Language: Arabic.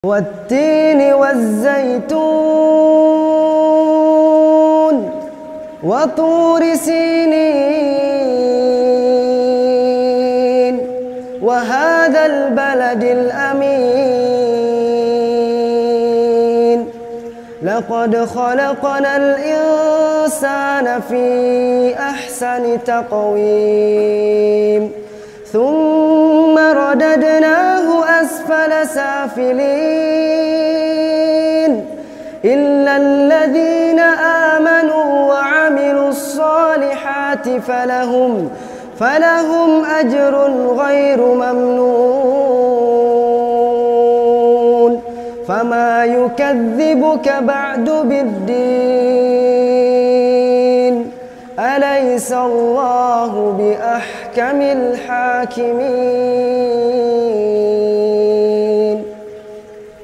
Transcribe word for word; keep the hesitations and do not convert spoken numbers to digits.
والتين والزيتون وطور سينين وهذا البلد الأمين لقد خلقنا الإنسان في أحسن تقويم ثم رددناه أسفل سافلين إلا الذين آمنوا وعملوا الصالحات فلهم فلهم أجر غير ممنون فما يكذبك بعد بالدين أليس الله بأحكم الحاكمين.